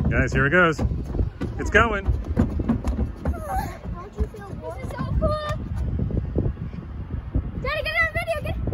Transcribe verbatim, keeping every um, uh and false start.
Guys, here it goes. It's going. Don't you feel warm? This is so cool. Daddy, get it on video. Get it.